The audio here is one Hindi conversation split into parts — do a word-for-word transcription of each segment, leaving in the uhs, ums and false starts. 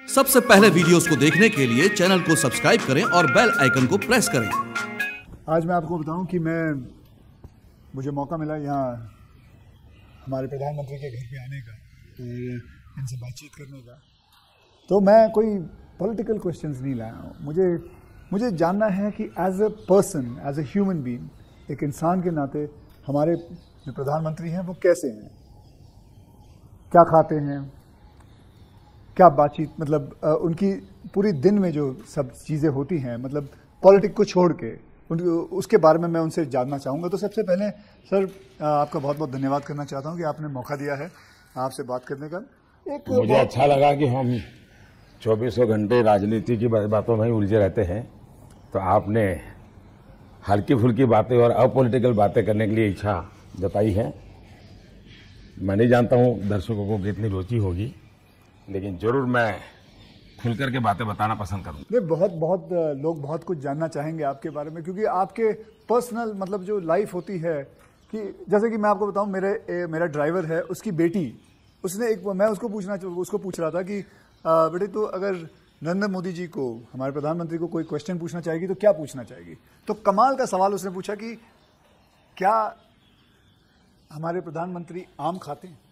सबसे पहले वीडियोस को देखने के लिए चैनल को सब्सक्राइब करें और बेल आइकन को प्रेस करें। आज मैं आपको बताऊं कि मैं मुझे मौका मिला यहाँ हमारे प्रधानमंत्री के घर पे आने का और इनसे बातचीत करने का। तो मैं कोई पॉलिटिकल क्वेश्चंस नहीं लाया हूँ। मुझे मुझे जानना है कि as a person, as a human being, एक इंसान के नाते हमारे जो प्रधानमंत्री हैं वो कैसे हैं, क्या खाते हैं, क्या बातचीत, मतलब आ, उनकी पूरी दिन में जो सब चीज़ें होती हैं, मतलब पॉलिटिक्स को छोड़ के उन उसके बारे में मैं उनसे जानना चाहूँगा। तो सबसे पहले सर आपका बहुत बहुत धन्यवाद करना चाहता हूँ कि आपने मौका दिया है आपसे बात करने का। एक मुझे अच्छा लगा कि हम चौबीसों घंटे राजनीति की बातों में ही उलझे रहते हैं, तो आपने हल्की फुल्की बातें और अपॉलिटिकल बातें करने के लिए इच्छा जताई है। मैं नहीं जानता हूँ दर्शकों को कितनी रुचि होगी, लेकिन जरूर मैं खुल करके बातें बताना पसंद करूँगा। नहीं, बहुत बहुत लोग बहुत कुछ जानना चाहेंगे आपके बारे में, क्योंकि आपके पर्सनल मतलब जो लाइफ होती है कि जैसे कि मैं आपको बताऊं, मेरे ए, मेरा ड्राइवर है, उसकी बेटी, उसने एक मैं उसको पूछना उसको पूछ रहा था कि बेटे तो अगर नरेंद्र मोदी जी को, हमारे प्रधानमंत्री को कोई क्वेश्चन पूछना चाहेगी तो क्या पूछना चाहेगी। तो कमाल का सवाल उसने पूछा कि क्या हमारे प्रधानमंत्री आम खाते हैं।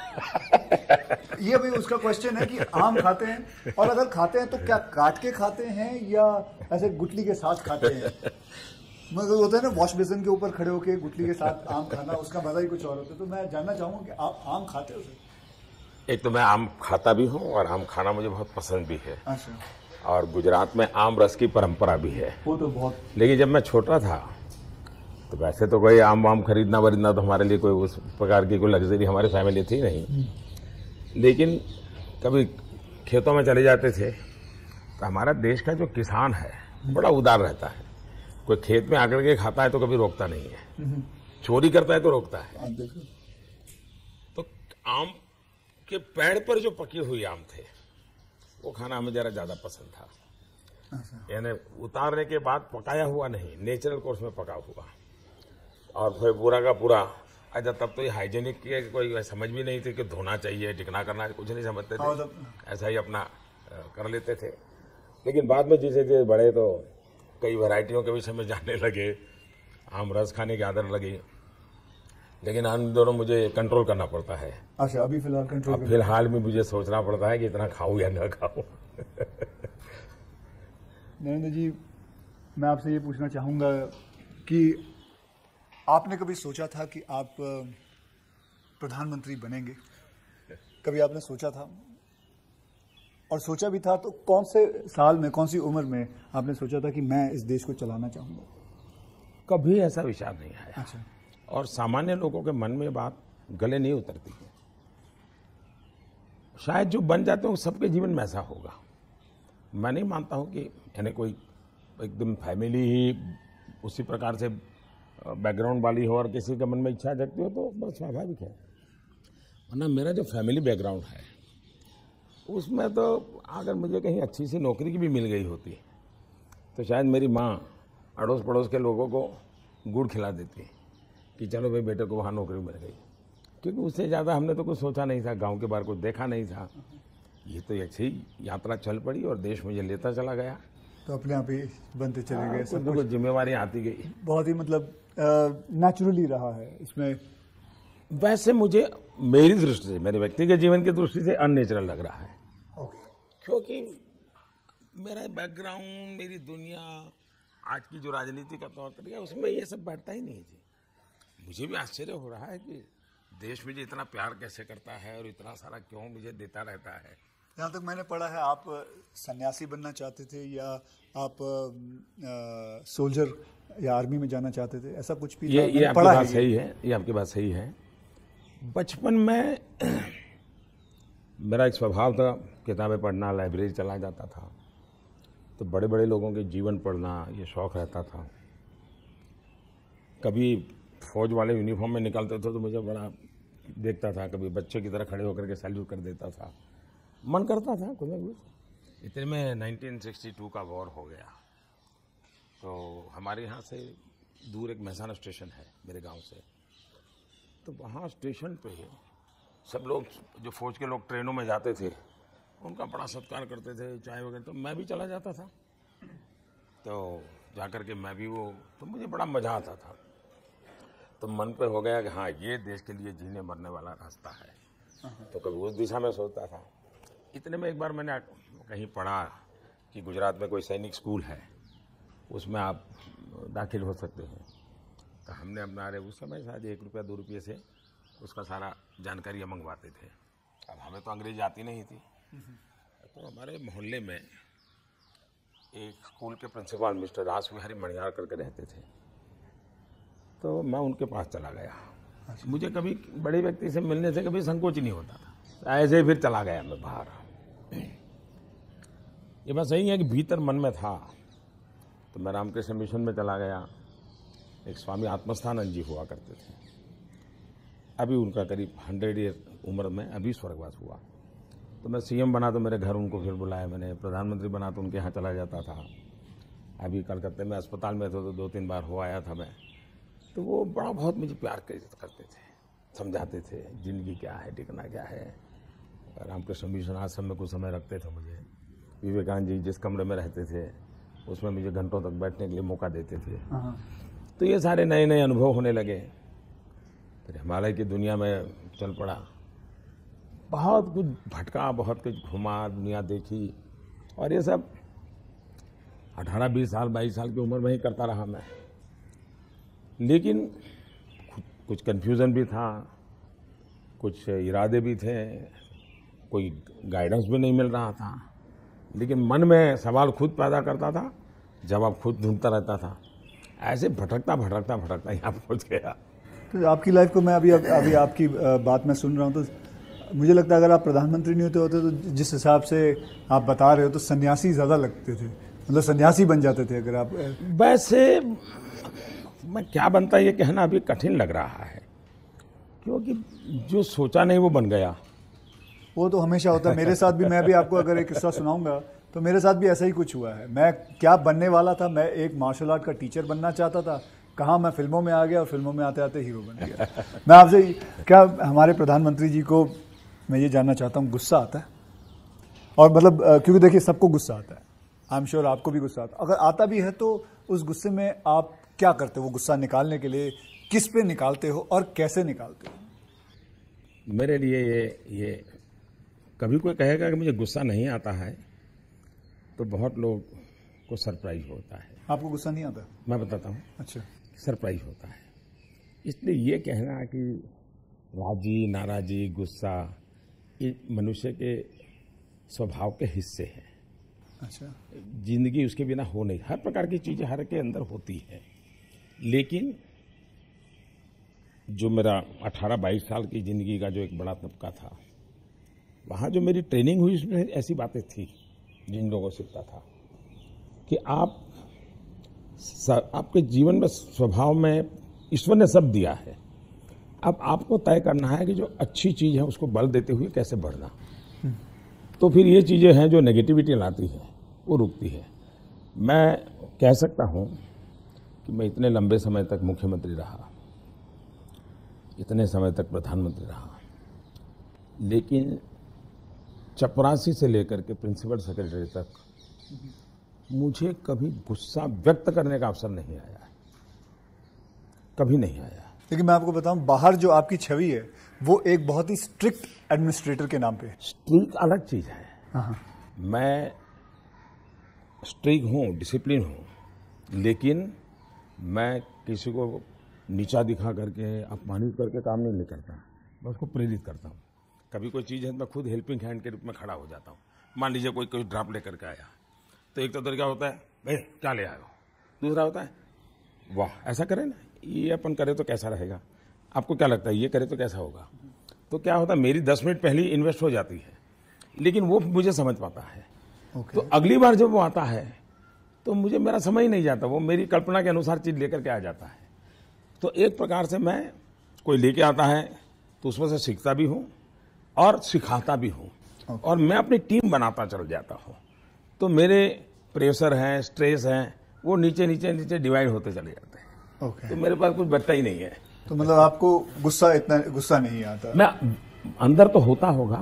ये भी उसका क्वेश्चन है कि आम खाते हैं, और अगर खाते हैं तो क्या काट के खाते हैं या ऐसे गुटली के साथ खाते हैं। मतलब होता है ना, वॉश बेसिन के ऊपर खड़े होकर गुटली के साथ आम खाना, उसका मजा ही कुछ और होता है। तो मैं जानना चाहूंगा कि आप आम खाते हो सर? एक तो मैं आम खाता भी हूँ और आम खाना मुझे बहुत पसंद भी है। अच्छा। और गुजरात में आम रस की परंपरा भी है। वो तो बहुत। लेकिन जब मैं छोटा था तो वैसे तो कोई आम वाम खरीदना वरीदना तो हमारे लिए कोई उस प्रकार की कोई लग्जरी हमारी फैमिली थी नहीं। लेकिन कभी खेतों में चले जाते थे तो हमारा देश का जो किसान है बड़ा उदार रहता है। कोई खेत में आकर के खाता है तो कभी रोकता नहीं है, चोरी करता है तो रोकता है। तो आम के पेड़ पर जो पके हुए आम थे वो खाना हमें जरा ज्यादा पसंद था। यानी उतारने के बाद पकाया हुआ नहीं, नेचुरल कोर्स में पका हुआ, और फिर पूरा का पूरा। अच्छा, तब तो ये हाइजीनिक की कोई समझ भी नहीं थी कि धोना चाहिए, टिकना करना, कुछ नहीं समझते थे, ऐसा ही अपना कर लेते थे। लेकिन बाद में जैसे जैसे बड़े तो कई वैरायटियों के विषय में जानने लगे, आम रस खाने की आदत लगी। लेकिन इन दोनों मुझे कंट्रोल करना पड़ता है। अच्छा, अभी फिलहाल कंट्रोल अब फिलहाल में मुझे सोचना पड़ता है कि इतना खाऊं या न खाऊं। नरेंद्र जी, मैं आपसे ये पूछना चाहूँगा कि आपने कभी सोचा था कि आप प्रधानमंत्री बनेंगे? कभी आपने सोचा था? और सोचा भी था तो कौन से साल में, कौन सी उम्र में आपने सोचा था कि मैं इस देश को चलाना चाहूँगा? कभी ऐसा विचार नहीं आया। अच्छा। और सामान्य लोगों के मन में बात गले नहीं उतरती है। शायद जो बन जाते हैं सबके जीवन में ऐसा होगा। मैं नहीं मानता हूं कि यानी कोई एकदम फैमिली ही उसी प्रकार से बैकग्राउंड वाली हो और किसी के मन में इच्छा जगती हो तो बस स्वाभाविक है। वरना मेरा जो फैमिली बैकग्राउंड है उसमें तो अगर मुझे कहीं अच्छी सी नौकरी की भी मिल गई होती तो शायद मेरी माँ अड़ोस पड़ोस के लोगों को गुड़ खिला देती कि चलो भाई बेटे को वहाँ नौकरी मिल गई, क्योंकि उससे ज़्यादा हमने तो कुछ सोचा नहीं था, गांव के बाहर कुछ देखा नहीं था। ये तो ऐसी ही यात्रा चल पड़ी और देश मुझे लेता चला गया, तो अपने आप ही बनते चले गए। सब कुछ जिम्मेवारी आती गई। बहुत ही मतलब नेचुरली रहा है इसमें। वैसे मुझे मेरी दृष्टि से, मेरे व्यक्तिगत जीवन की दृष्टि से अननेचुरल लग रहा है। क्योंकि मेरा बैकग्राउंड, मेरी दुनिया, आज की जो राजनीति का तौर तरीका, उसमें ये सब बैठता ही नहीं जी। मुझे भी आश्चर्य हो रहा है कि देश मुझे इतना प्यार कैसे करता है और इतना सारा क्यों मुझे देता रहता है। जहाँ तक मैंने पढ़ा है आप सन्यासी बनना चाहते थे या आप सोल्जर या आर्मी में जाना चाहते थे, ऐसा कुछ भी? ये ये आपकी बात सही है, ये आपकी बात सही है। बचपन में मेरा एक स्वभाव था किताबें पढ़ना, लाइब्रेरी चला जाता था, तो बड़े बड़े लोगों के जीवन पढ़ना ये शौक रहता था। कभी फौज वाले यूनिफॉर्म में निकलते थे तो मुझे बड़ा देखता था, कभी बच्चे की तरह खड़े होकर के सैल्यूट कर देता था, मन करता था कुछ ना कुछ। इतने में नाइनटीन सिक्सटी टू का वॉर हो गया, तो हमारे यहाँ से दूर एक मेहसाना स्टेशन है मेरे गांव से, तो वहाँ स्टेशन पे सब लोग जो फौज के लोग ट्रेनों में जाते थे उनका बड़ा सत्कार करते थे, चाय वगैरह, तो मैं भी चला जाता था। तो जाकर के मैं भी वो, तो मुझे बड़ा मजा आता था। तो मन पे हो गया कि हाँ, ये देश के लिए जीने मरने वाला रास्ता है। तो कभी उस दिशा में सोचता था। इतने में एक बार मैंने कहीं पढ़ा कि गुजरात में कोई सैनिक स्कूल है, उसमें आप दाखिल हो सकते हैं। तो हमने अपना, अरे उस समय शायद एक रुपया दो रुपये से उसका सारा जानकारियाँ मंगवाते थे। अब हमें तो अंग्रेजी आती नहीं थी। तो हमारे मोहल्ले में एक स्कूल के प्रिंसिपल मिस्टर रास बिहारी मणियार करके रहते थे। तो मैं उनके पास चला गया। मुझे कभी बड़े व्यक्ति से मिलने से कभी संकोच नहीं होता था। ऐसे ही फिर चला गया मैं बाहर। ये बात सही है कि भीतर मन में था। तो मैं रामकृष्ण मिशन में चला गया। एक स्वामी आत्मस्थानंद जी हुआ करते थे। अभी उनका करीब हंड्रेड ईयर उम्र में अभी स्वर्गवास हुआ। तो मैं सीएम बना तो मेरे घर उनको फिर बुलाया मैंने। प्रधानमंत्री बना तो उनके यहाँ चला जाता था। अभी कलकत्ते में अस्पताल में थे तो दो तीन बार हो आया था मैं। तो वो बड़ा बहुत मुझे प्यार करते थे, समझाते थे जिंदगी क्या है, टिकना क्या है। रामकृष्ण मिशन आश्रम में कुछ समय रखते थे मुझे। विवेकानंद जी जिस कमरे में रहते थे उसमें मुझे घंटों तक बैठने के लिए मौका देते थे। तो ये सारे नए नए अनुभव होने लगे। फिर हिमालय की दुनिया में चल पड़ा। बहुत कुछ भटका, बहुत कुछ घुमा, दुनिया देखी। और ये सब अठारह बीस साल बाईस साल की उम्र में ही करता रहा मैं। लेकिन कुछ कन्फ्यूज़न भी था, कुछ इरादे भी थे, कोई गाइडेंस भी नहीं मिल रहा था। लेकिन मन में सवाल खुद पैदा करता था, जवाब खुद ढूंढता रहता था। ऐसे भटकता भटकता भटकता यहाँ पहुँच गया। तो आपकी लाइफ को मैं अभी अभी आपकी बात में सुन रहा हूँ तो मुझे लगता है अगर आप प्रधानमंत्री नहीं होते होते तो जिस हिसाब से आप बता रहे हो तो सन्यासी ज़्यादा लगते थे, मतलब सन्यासी बन जाते थे अगर आप। वैसे मैं क्या बनता ये कहना अभी कठिन लग रहा है, क्योंकि जो सोचा नहीं वो बन गया। वो तो हमेशा होता है। मेरे साथ भी, मैं भी आपको अगर एक किस्सा सुनाऊंगा तो मेरे साथ भी ऐसा ही कुछ हुआ है। मैं क्या बनने वाला था, मैं एक मार्शल आर्ट का टीचर बनना चाहता था। कहाँ मैं फिल्मों में आ गया और फिल्मों में आते आते हीरो बन गया। मैं आपसे क्या, हमारे प्रधानमंत्री जी को मैं ये जानना चाहता हूँ, गुस्सा आता है? और मतलब क्योंकि देखिए सबको गुस्सा आता है, आई एम श्योर आपको भी गुस्सा आता है। अगर आता भी है तो उस गुस्से में आप क्या करते हो? वो गुस्सा निकालने के लिए किस पे निकालते हो और कैसे निकालते हो? मेरे लिए ये ये कभी कोई कहेगा कि मुझे गुस्सा नहीं आता है तो बहुत लोग को सरप्राइज होता है। आपको गुस्सा नहीं आता? मैं बताता हूँ। अच्छा। सरप्राइज होता है। इसलिए ये कहना कि राजी नाराजी गुस्सा ये मनुष्य के स्वभाव के हिस्से हैं। अच्छा। जिंदगी उसके बिना हो नहीं। हर प्रकार की चीज़ें हर के अंदर होती है। लेकिन जो मेरा अठारह बाईस साल की ज़िंदगी का जो एक बड़ा तबका था, वहाँ जो मेरी ट्रेनिंग हुई उसमें ऐसी बातें थी जिन लोगों को सीखता था कि आप आपके जीवन में स्वभाव में ईश्वर ने सब दिया है। अब आपको तय करना है कि जो अच्छी चीज़ है उसको बल देते हुए कैसे बढ़ना। तो फिर ये चीज़ें हैं जो नेगेटिविटी लाती है वो रुकती है। मैं कह सकता हूँ कि मैं इतने लंबे समय तक मुख्यमंत्री रहा, इतने समय तक प्रधानमंत्री रहा, लेकिन चपरासी से लेकर के प्रिंसिपल सेक्रेटरी तक मुझे कभी गुस्सा व्यक्त करने का अवसर नहीं आया, कभी नहीं आया। लेकिन मैं आपको बताऊं, बाहर जो आपकी छवि है वो एक बहुत ही स्ट्रिक्ट एडमिनिस्ट्रेटर के नाम पे है। स्ट्रिक्ट अलग चीज़ है। हाँ। मैं स्ट्रिक्ट हूँ, डिसिप्लिन हूँ, लेकिन मैं किसी को नीचा दिखा करके अपमानित करके काम नहीं करता। मैं उसको प्रेरित करता हूँ। कभी कोई चीज़ है तो मैं खुद हेल्पिंग हैंड के रूप में खड़ा हो जाता हूँ। मान लीजिए कोई कोई ड्राफ्ट लेकर के आया तो एक तो तरीका होता है भाई क्या ले आयो, दूसरा होता है वाह ऐसा करें ना, ये अपन करे तो कैसा रहेगा, आपको क्या लगता है ये करे तो कैसा होगा। तो क्या होता है मेरी दस मिनट पहले इन्वेस्ट हो जाती है, लेकिन वो मुझे समझ पाता है। okay. तो अगली बार जब वो आता है तो मुझे मेरा समय ही नहीं जाता, वो मेरी कल्पना के अनुसार चीज़ लेकर के आ जाता है। तो एक प्रकार से मैं कोई लेके आता है तो उसमें से सीखता भी हूँ और सिखाता भी हूँ। okay. और मैं अपनी टीम बनाता चल जाता हूँ। तो मेरे प्रेशर हैं, स्ट्रेस हैं, वो नीचे नीचे नीचे डिवाइड होते चले जाते हैं। okay. तो मेरे पास कुछ बचता ही नहीं है। तो मतलब आपको गुस्सा इतना गुस्सा नहीं आता? मैं अंदर तो होता होगा,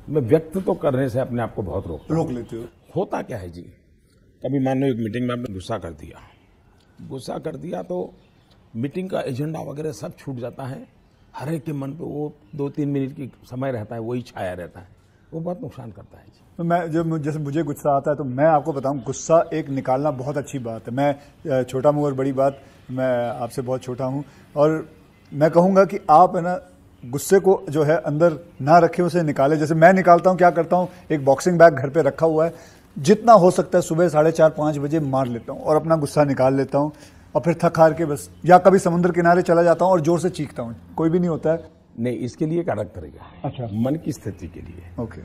मैं व्यक्त तो करने से अपने आप को बहुत रोकता रोक लेते हो। होता क्या है जी, कभी मान लो एक मीटिंग में आपने गुस्सा कर दिया गुस्सा कर दिया तो मीटिंग का एजेंडा वगैरह सब छूट जाता है, हर एक के मन पे वो दो तीन मिनट की समय रहता है वही छाया रहता है, वो बहुत नुकसान करता है जी। तो मैं जब जैसे मुझे गुस्सा आता है तो मैं आपको बताऊं, गुस्सा एक निकालना बहुत अच्छी बात है। मैं छोटा मुँह और बड़ी बात, मैं आपसे बहुत छोटा हूं और मैं कहूंगा कि आप है ना गुस्से को जो है अंदर ना रखें, उसे निकाले। जैसे मैं निकालता हूं, क्या करता हूं, एक बॉक्सिंग बैग घर पे रखा हुआ है, जितना हो सकता है सुबह साढ़े चार पाँच बजे मार लेता हूं और अपना गुस्सा निकाल लेता हूं और फिर थक हार के बस या कभी समुद्र किनारे चला जाता हूं और जोर से चीखता हूं, कोई भी नहीं होता है। नहीं, इसके लिए एक अलग तरीका है। अच्छा। मन की स्थिति के लिए। ओके।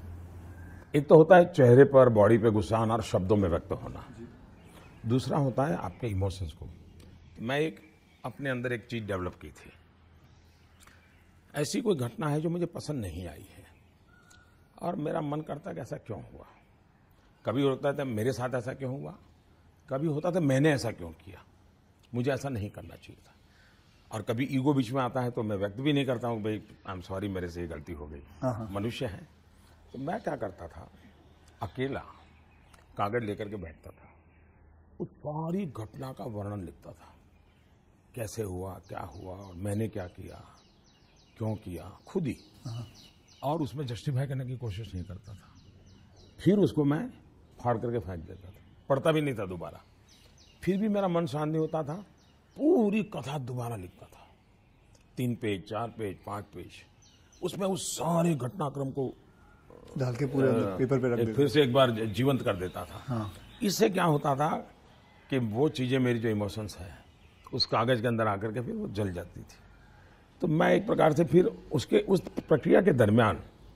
एक तो होता है चेहरे पर बॉडी पे गुस्सा आना और शब्दों में व्यक्त होना, दूसरा होता है आपके इमोशंस को। मैं एक अपने अंदर एक चीज डेवलप की थी, ऐसी कोई घटना है जो मुझे पसंद नहीं आई है और मेरा मन करता है कि ऐसा क्यों हुआ। कभी होता था मेरे साथ ऐसा क्यों हुआ, कभी होता था मैंने ऐसा क्यों किया, मुझे ऐसा नहीं करना चाहिए था। और कभी ईगो बीच में आता है तो मैं व्यक्त भी नहीं करता हूँ भाई आई एम सॉरी, मेरे से ये गलती हो गई, मनुष्य है। तो मैं क्या करता था, अकेला कागज लेकर के बैठता था, उस सारी घटना का वर्णन लिखता था, कैसे हुआ, क्या हुआ और मैंने क्या किया, क्यों किया, खुद ही, और उसमें जस्टिफाई करने की कोशिश नहीं करता था। फिर उसको मैं फाड़ करके फेंक देता था, पढ़ता भी नहीं था दोबारा। फिर भी मेरा मन शांत नहीं होता था, पूरी कथा दोबारा लिखता था, तीन पेज, चार पेज, पांच पेज, उसमें उस सारे घटनाक्रम को डाल के पूरे पेपर पे रख देता, फिर से एक बार जीवंत कर देता था। हाँ। इससे क्या होता था कि वो चीजें, मेरी जो इमोशंस है उस कागज के अंदर आकर के फिर वो जल जाती थी। तो मैं एक प्रकार से फिर उसके उस प्रक्रिया के दरमियान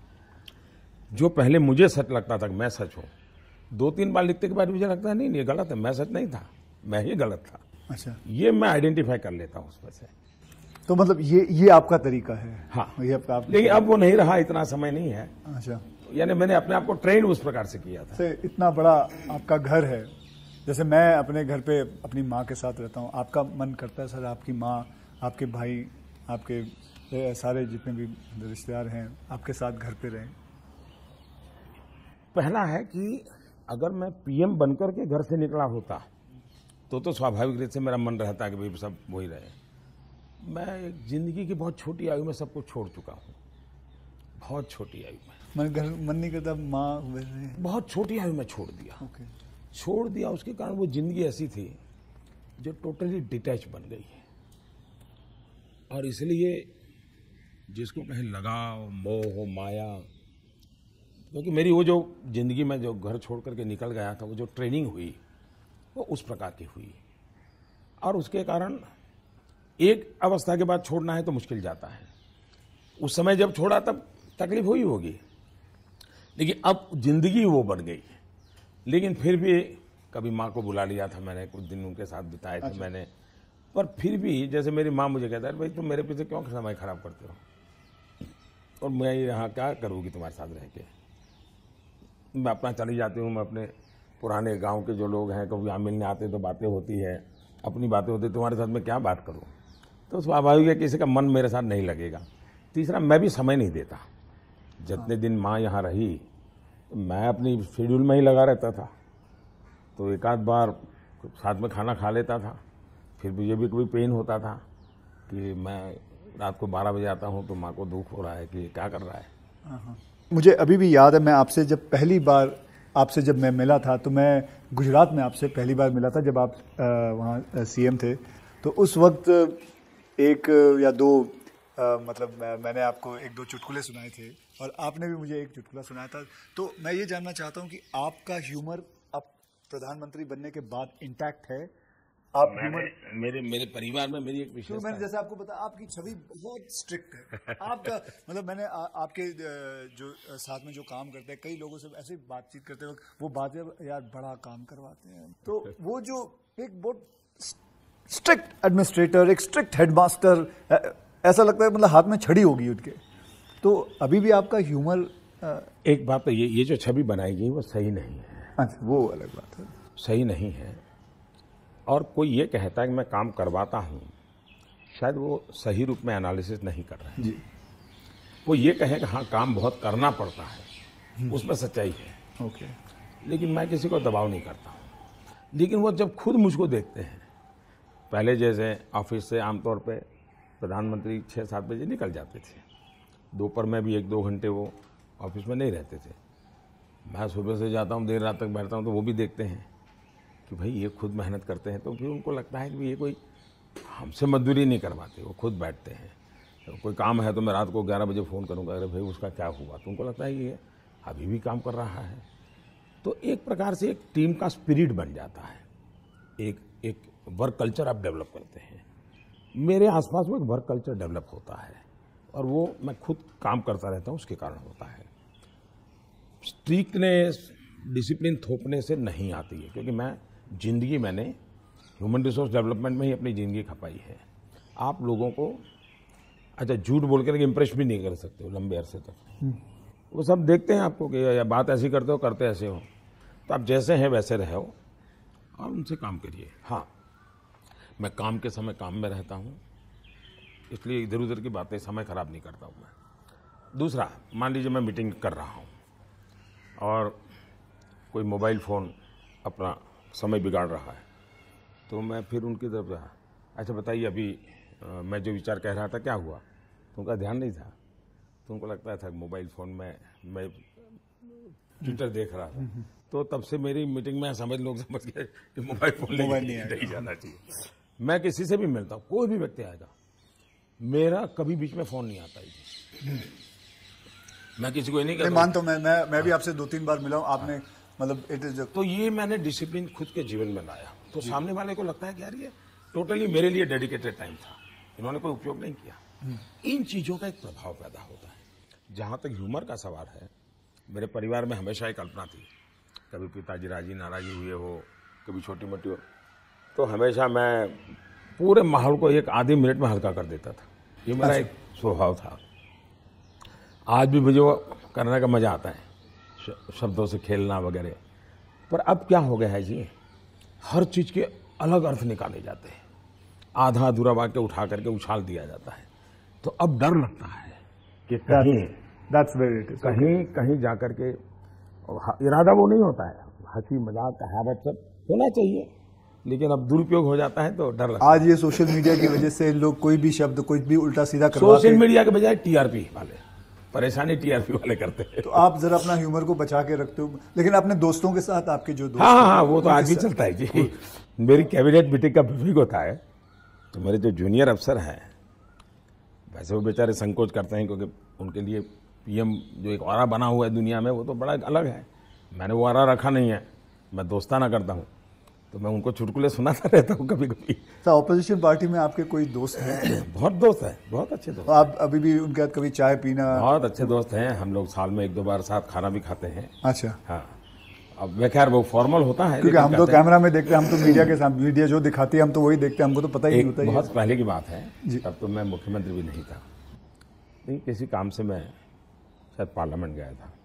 जो पहले मुझे सच लगता था कि मैं सच हूं, दो तीन बार लिखते के बाद मुझे लगता है नहीं नहीं ये गलत है, मैं सच नहीं था, मैं ही गलत था। अच्छा। ये मैं आइडेंटिफाई कर लेता हूं उसमें से। तो मतलब ये ये आपका तरीका है? हाँ। ये आपका आप... लेकिन अब वो नहीं रहा, इतना समय नहीं है। अच्छा। यानी मैंने अपने आप को ट्रेन उस प्रकार से किया था। से इतना बड़ा आपका घर है, जैसे मैं अपने घर पे अपनी माँ के साथ रहता हूँ, आपका मन करता है सर आपकी माँ, आपके भाई, आपके सारे जितने भी रिश्तेदार हैं आपके साथ घर पे रहें? पहला है कि अगर मैं पीएम बनकर के घर से निकला होता तो तो स्वाभाविक रूप से मेरा मन रहता है कि भाई सब वही रहे। मैं एक जिंदगी की बहुत छोटी आयु में सब कुछ छोड़ चुका हूँ, बहुत छोटी आयु में। मन घर मन नहीं करता माँ, बहुत छोटी आयु में छोड़ दिया। ओके। छोड़ दिया, उसके कारण वो जिंदगी ऐसी थी जो टोटली डिटैच बन गई है। और इसलिए जिसको कहें लगाव, मोह, माया, क्योंकि मेरी वो जो जिंदगी में जो घर छोड़ करके निकल गया था, वो जो ट्रेनिंग हुई वो उस प्रकार की हुई, और उसके कारण एक अवस्था के बाद छोड़ना है तो मुश्किल जाता है। उस समय जब छोड़ा तब तकलीफ हुई होगी, लेकिन अब जिंदगी वो बन गई। लेकिन फिर भी कभी माँ को बुला लिया था मैंने, कुछ दिन उनके साथ बिताए थे। अच्छा। मैंने, पर फिर भी जैसे मेरी माँ मुझे कहता है भाई तुम मेरे पीछे क्यों समय खराब करते हो, और मैं यहाँ क्या करूँगी तुम्हारे साथ रह के। मैं अपना चली जाती हूँ, मैं अपने पुराने गांव के जो लोग हैं कभी यहाँ मिलने आते तो बातें होती है, अपनी बातें होती, तुम्हारे साथ मैं क्या बात करूँ। तो स्वाभाविक है किसी का मन मेरे साथ नहीं लगेगा। तीसरा, मैं भी समय नहीं देता। जितने दिन माँ यहाँ रही मैं अपनी शेड्यूल में ही लगा रहता था, तो एक आध बार साथ में खाना खा लेता था। फिर मुझे भी कोई पेन होता था कि मैं रात को बारह बजे आता हूँ तो माँ को दुख हो रहा है कि क्या कर रहा है। मुझे अभी भी याद है, मैं आपसे जब पहली बार आपसे जब मैं मिला था तो मैं गुजरात में आपसे पहली बार मिला था जब आप वहाँ सीएम थे। तो उस वक्त एक या दो आ, मतलब मैं, मैंने आपको एक दो चुटकुले सुनाए थे और आपने भी मुझे एक चुटकुला सुनाया था। तो मैं ये जानना चाहता हूँ कि आपका ह्यूमर अब प्रधानमंत्री बनने के बाद इंटैक्ट है? आप ह्यूमर, मेरे मेरे परिवार में मेरी एक विशेषता, तो मैंने जैसे आपको बताया आपकी छवि बहुत स्ट्रिक्ट है। आपका मतलब मैंने आ, आपके जो साथ में जो काम करते हैं कई लोगों से ऐसे बातचीत करते वक्त वो बातें यार बड़ा काम करवाते हैं, तो वो जो एक बहुत स्ट्रिक्ट एडमिनिस्ट्रेटर, एक स्ट्रिक्ट हेडमास्टर, ऐसा लगता है मतलब हाथ में छड़ी होगी उनके। तो अभी भी आपका ह्यूमर, एक बात तो ये ये जो छवि बनाई गई वो सही नहीं है। अच्छा, वो अलग बात है, सही नहीं है। और कोई ये कहता है कि मैं काम करवाता हूँ, शायद वो सही रूप में एनालिसिस नहीं कर रहा है। जी। वो ये कहे कि हाँ काम बहुत करना पड़ता है, उसमें सच्चाई है। ओके। लेकिन मैं किसी को दबाव नहीं करता हूँ। लेकिन वो जब खुद मुझको देखते हैं, पहले जैसे ऑफिस से आमतौर पे प्रधानमंत्री छः सात बजे निकल जाते थे, दोपहर में भी एक दो घंटे वो ऑफिस में नहीं रहते थे। मैं सुबह से जाता हूँ, देर रात तक बैठता हूँ, तो वो भी देखते हैं कि भाई ये खुद मेहनत करते हैं। तो फिर उनको लगता है कि ये कोई हमसे मजदूरी नहीं करवाते, वो खुद बैठते हैं। तो कोई काम है तो मैं रात को ग्यारह बजे फ़ोन करूँगा, अरे भाई उसका क्या हुआ, तो उनको लगता है कि ये अभी भी काम कर रहा है। तो एक प्रकार से एक टीम का स्पिरिट बन जाता है, एक एक वर्क कल्चर आप डेवलप करते हैं। मेरे आसपास वो एक वर्क कल्चर डेवलप होता है और वो मैं खुद काम करता रहता हूँ, उसके कारण होता है। स्ट्रिक्टनेस, डिसिप्लिन थोपने से नहीं आती है, क्योंकि मैं जिंदगी मैंने ह्यूमन रिसोर्स डेवलपमेंट में ही अपनी ज़िंदगी खपाई है। आप लोगों को अच्छा झूठ बोल कर इम्प्रेस भी नहीं कर सकते हो लंबे अरसे तक। वो सब देखते हैं आपको कि या बात ऐसी करते हो, करते ऐसे हो, तो आप जैसे हैं वैसे रहो और उनसे काम करिए। हाँ, मैं काम के समय काम में रहता हूँ, इसलिए इधर उधर की बातें समय खराब नहीं करता हूँ मैं। दूसरा, मान लीजिए मैं मीटिंग कर रहा हूँ और कोई मोबाइल फ़ोन अपना समय बिगाड़ रहा है, तो मैं फिर उनकी तरफ जा, अच्छा बताइए अभी आ, मैं जो विचार कह रहा था क्या हुआ, तो उनका ध्यान नहीं था, तो उनको लगता था मोबाइल फ़ोन में मैं ट्विटर देख रहा था। तो तब से मेरी मीटिंग में समझ लोग समझ गए कि मोबाइल फ़ोन नहीं जाना चाहिए। मैं किसी से भी मिलता हूँ, कोई भी व्यक्ति आएगा, मेरा कभी बीच में फ़ोन नहीं आता है। मैं किसी को नहीं कहता। मानता हूं, मैं मैं मैं भी आपसे दो तीन बार मिला हूं, आपने मतलब इट इज। तो ये मैंने डिसिप्लिन खुद के जीवन में लाया, तो सामने वाले को लगता है कि यार ये टोटली मेरे लिए डेडिकेटेड टाइम था, इन्होंने कोई उपयोग नहीं किया। इन चीज़ों का एक प्रभाव पैदा होता है। जहाँ तक ह्यूमर का सवाल है, मेरे परिवार में हमेशा एक कल्पना थी, कभी पिताजी राजी नाराजी हुए हो, कभी छोटी मोटी हो, तो हमेशा मैं पूरे माहौल को एक आधे मिनट में हल्का कर देता था। ये मेरा एक स्वभाव था। आज भी मुझे वो करने का मज़ा आता है, शब्दों से खेलना वगैरह। पर अब क्या हो गया है जी, हर चीज़ के अलग अर्थ निकाले जाते हैं, आधा अधूरा वाक्य उठा करके उछाल दिया जाता है। तो अब डर लगता है कि कहीं That's where it is. कहीं कहीं जा करके, इरादा वो नहीं होता है, हंसी मजाक कहावत सब होना चाहिए, लेकिन अब दुरुपयोग हो जाता है तो डर लगता है। आज ये सोशल मीडिया की वजह से लोग कोई भी शब्द कोई भी उल्टा सीधा करवा सोशल मीडिया के बजाय टीआरपी वाले, परेशानी टीआरपी वाले करते हैं। तो आप जरा अपना ह्यूमर को बचा के रखते हो, लेकिन अपने दोस्तों के साथ आपके जो दोस्त हाँ हाँ हाँ वो तो आज भी चलता है जी। मेरी कैबिनेट मीटिंग का ब्रीफिंग होता है, तो मेरे जो जूनियर अफसर हैं, वैसे वो बेचारे संकोच करते हैं, क्योंकि उनके लिए पीएम जो एक ऑरा बना हुआ है दुनिया में, वो तो बड़ा अलग है। मैंने वो ऑरा रखा नहीं है, मैं दोस्ताना करता हूँ, तो मैं उनको चुटकुले सुनाता रहता हूँ कभी कभी। तो ऑपोजिशन पार्टी में आपके कोई दोस्त हैं? बहुत दोस्त हैं, बहुत अच्छे दोस्त। आप अभी भी उनके साथ कभी चाय पीना? बहुत अच्छे दोस्त हैं, हम लोग साल में एक दो बार साथ खाना भी खाते हैं। अच्छा। हाँ, अब मैं खैर वो फॉर्मल होता है, क्योंकि हम तो कैमरा में देखते हैं, हम तो मीडिया के साथ, मीडिया जो दिखाती है हम तो वही देखते हैं, हमको तो पता ही नहीं होता। बहुत पहले की बात है, तब तो मैं मुख्यमंत्री भी नहीं था, नहीं किसी काम से मैं शायद पार्लियामेंट गया था,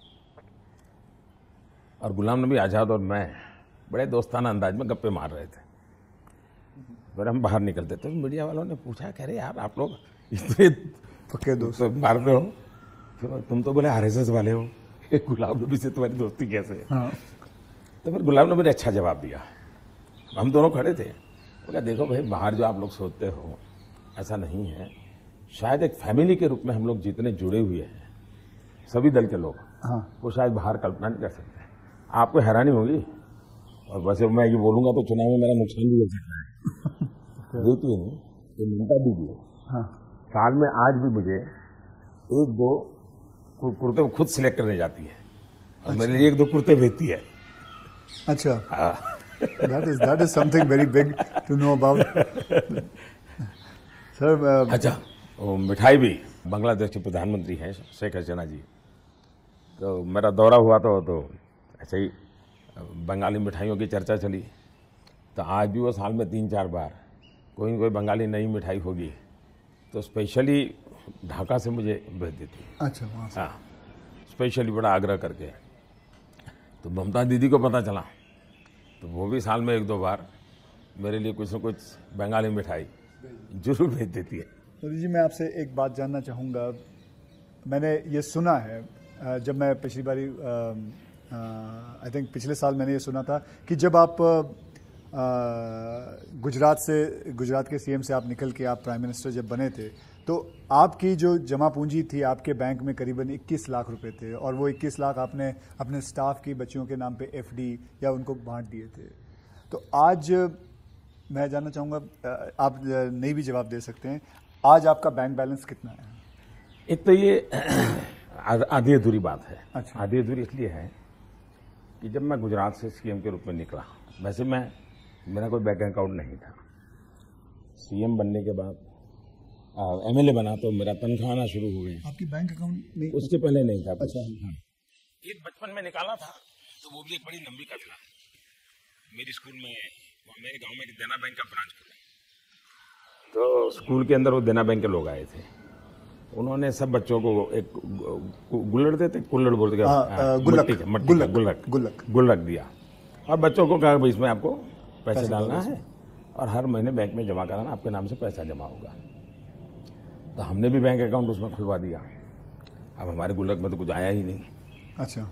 और गुलाम नबी आज़ाद और मैं बड़े दोस्ताना अंदाज में गप्पे मार रहे थे। फिर हम बाहर निकलते तो मीडिया वालों ने पूछा, कह रहे यार आप लोग इतने पक्के दोस्त मारते हो, फिर तुम तो बोले आरएसएस वाले हो, गुलाम नबी से तुम्हारी दोस्ती कैसे है? हाँ। तो फिर गुलाम नबी ने अच्छा जवाब दिया। हम दोनों खड़े थे, बोला देखो भाई बाहर जो आप लोग सोचते हो ऐसा नहीं है, शायद एक फैमिली के रूप में हम लोग जितने जुड़े हुए हैं सभी दल के लोग, हाँ। वो शायद बाहर कल्पना नहीं कर सकते। आपको हैरानी होगी, और वैसे मैं ये बोलूंगा तो चुनाव में मेरा नुकसान भी हो सकता है, लेकिन ये ममता दीदी हाँ। साल में आज भी मुझे एक दो कुर्ते खुद सिलेक्ट करने जाती है, और अच्छा। मेरे लिए एक दो कुर्ते भेजती है। अच्छा। That is that is something very big to know about sir. अच्छा, वो मिठाई भी, बांग्लादेश के प्रधानमंत्री हैं शेख हसीना जी, तो मेरा दौरा हुआ तो तो ऐसे ही बंगाली मिठाइयों की चर्चा चली, तो आज भी वो साल में तीन चार बार कोई न कोई बंगाली नई मिठाई होगी तो स्पेशली ढाका से मुझे भेज देती। अच्छा, वहाँ से। हाँ, स्पेशली बड़ा आग्रह करके। तो ममता दीदी को पता चला तो वो भी साल में एक दो बार मेरे लिए कुछ न कुछ बंगाली मिठाई जरूर भेज देती है। मोदी जी, मैं आपसे एक बात जानना चाहूँगा मैंने ये सुना है अ, जब मैं पिछली बारी आई थिंक पिछले साल मैंने ये सुना था कि जब आप अ, गुजरात से गुजरात के सीएम से आप निकल के आप प्राइम मिनिस्टर जब बने थे तो आपकी जो जमा पूंजी थी आपके बैंक में करीबन इक्कीस लाख रुपए थे और वो इक्कीस लाख आपने अपने स्टाफ की बच्चियों के नाम पे एफडी या उनको बांट दिए थे। तो आज मैं जानना चाहूँगा, आप नहीं भी जवाब दे सकते हैं, आज आपका बैंक बैलेंस कितना है? एक तो ये आधी अधूरी बात है। अच्छा। आधी अधूरी इसलिए है कि जब मैं गुजरात से सीएम के रूप में निकला, वैसे मैं मेरा कोई बैंक अकाउंट नहीं था। सीएम बनने के बाद एमएलए बना तो मेरा तनख्वाह आना शुरू हो गया। आपकी बैंक अकाउंट नहीं? उसके पहले नहीं था। अच्छा। हाँ। एक बचपन में निकाला था तो वो भी एक बड़ी लंबी कथा। मेरी स्कूल में, मेरे गांव में देना बैंक का ब्रांच खुला, तो स्कूल के अंदर वो देना बैंक के लोग आए थे। उन्होंने सब बच्चों को एक गुल्लड़ देते, कुल्लड़ बोलते हाँ, आ, गुल्लक, मट्टी, मट्टी गुल्लक, गुल्लक गुल्लक गुल्लक दिया और बच्चों को कहा भाई इसमें आपको पैसे डालना है और हर महीने बैंक में जमा कराना, आपके नाम से पैसा जमा होगा। तो हमने भी बैंक अकाउंट उसमें खुलवा दिया। अब हमारे गुल्लक में तो कुछ आया ही नहीं। अच्छा।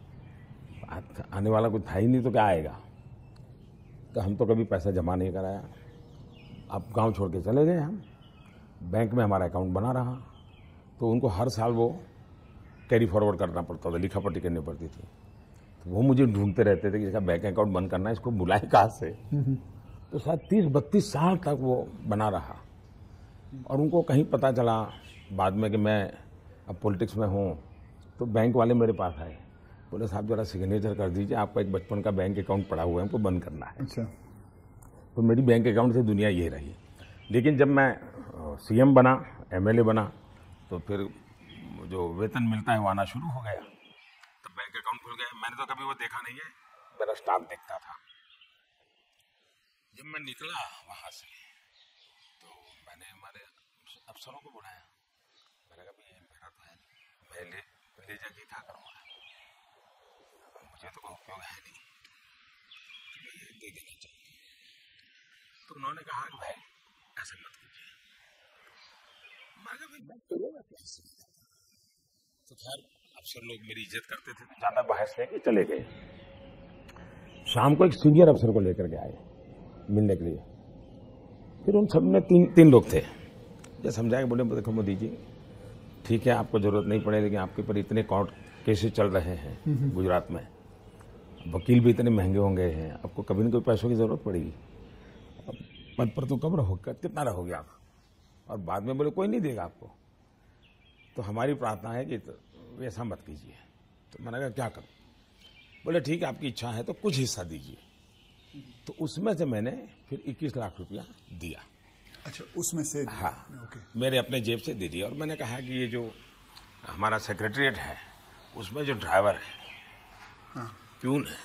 आने वाला कुछ था ही नहीं तो क्या आएगा। तो हम तो कभी पैसा जमा नहीं कराया। अब गांव छोड़ के चले गए हम, बैंक में हमारा अकाउंट बना रहा, तो उनको हर साल वो कैरी फॉरवर्ड करना पड़ता था, लिखा पट्टी करनी पड़ती थी। तो वो मुझे ढूंढते रहते थे कि इसका बैंक अकाउंट बंद करना है, इसको बुलाए कहाँ से। तो शायद तीस बत्तीस साल तक वो बना रहा और उनको कहीं पता चला बाद में कि मैं अब पॉलिटिक्स में हूँ, तो बैंक वाले मेरे पास आए, बोले साहब जरा सिग्नेचर कर दीजिए, आपका एक बचपन का बैंक अकाउंट पड़ा हुआ है, हमको बंद करना है। अच्छा। तो मेरी बैंक अकाउंट से दुनिया ये रही। लेकिन जब मैं सीएम बना, एमएलए बना, तो फिर जो वेतन मिलता है वो आना शुरू हो गया, तो बैंक अकाउंट खुल गया। मैंने तो कभी वो देखा नहीं है, मेरा स्टाफ देखता था। जब मैं निकला वहाँ से तो मैंने हमारे अफसरों को बुलाया, मैंने कहा ये मेरा तो है, मैं ले ले जाके क्या करूँगा, मुझे तो कोई उपयोग है नहीं, ये दे देना चाहिए। तो उन्होंने कहा कि भाई ऐसा मत कीजिए। मैं कहा भाई मैं करूँगा कैसे। तो खैर अफसर लोग मेरी इज्जत करते थे, ज़्यादा बहस लेके चले गए। शाम को एक सीनियर अफसर को लेकर के आए मिलने के लिए। फिर उन सब में तीन तीन लोग थे, ये समझाया, बोले देखो मोदी जी ठीक है आपको जरूरत नहीं पड़े, लेकिन आपके ऊपर इतने कोर्ट केसेस चल रहे हैं गुजरात में, वकील भी इतने महंगे होंगे हैं, आपको कभी न कभी पैसों की जरूरत पड़ेगी, पद पर तो कब रहोगे, कितना रहोगे आप। और बाद में बोले कोई नहीं देगा आपको, तो हमारी प्रार्थना है कि तो ऐसा मत कीजिए। तो मैंने कहा क्या करूं। बोले ठीक है आपकी इच्छा है तो कुछ हिस्सा दीजिए। तो उसमें से मैंने फिर इक्कीस लाख रुपया दिया। अच्छा, उसमें से? हाँ, ओके। मेरे अपने जेब से दे दिया। और मैंने कहा कि ये जो हमारा सेक्रेटरीट है उसमें जो ड्राइवर है, हाँ, प्यून है,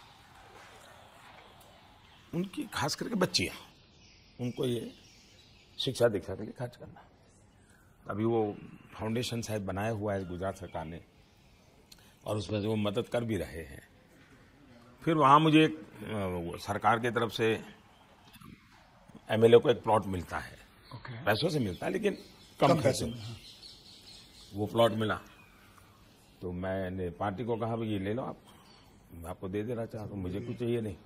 उनकी खास करके बच्चियाँ, उनको ये शिक्षा दीक्षा के लिए खर्च करना। अभी वो फाउंडेशन शायद बनाया हुआ है गुजरात सरकार ने और उसमें से वो मदद कर भी रहे हैं। फिर वहाँ मुझे एक सरकार की तरफ से एमएलए को एक प्लॉट मिलता है, ओके, पैसों से मिलता है लेकिन कम, कम खर्च पैसे में। में, हाँ। वो प्लॉट मिला तो मैंने पार्टी को कहा भाई ये ले लो आप, मैं आपको दे देना चाहता हूँ, मुझे कुछ चाहिए नहीं।